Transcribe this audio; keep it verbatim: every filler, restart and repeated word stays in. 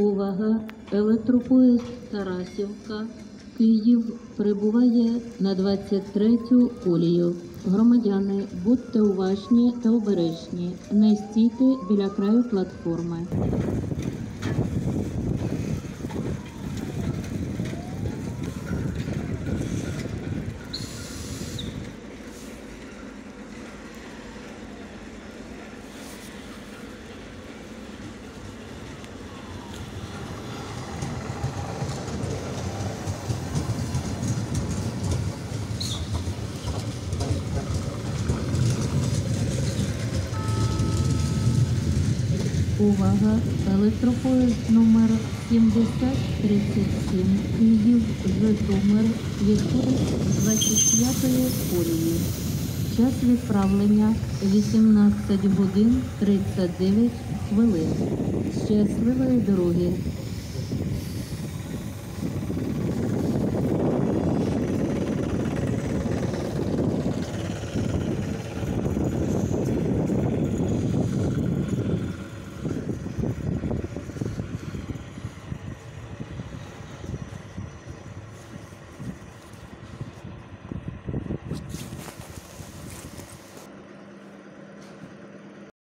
Увага! Електропоїзд Тарасівка, Київ прибуває на двадцять третю колію. Громадяни, будьте уважні та обережні. Не стійте біля краю платформи. Увага! Електропоїзд номер сімдесят тридцять сім Київ, Житомир відходить з двадцять п'ятої колії. Час відправлення вісімнадцять годин тридцять дев'ять хвилин. Щасливої дороги!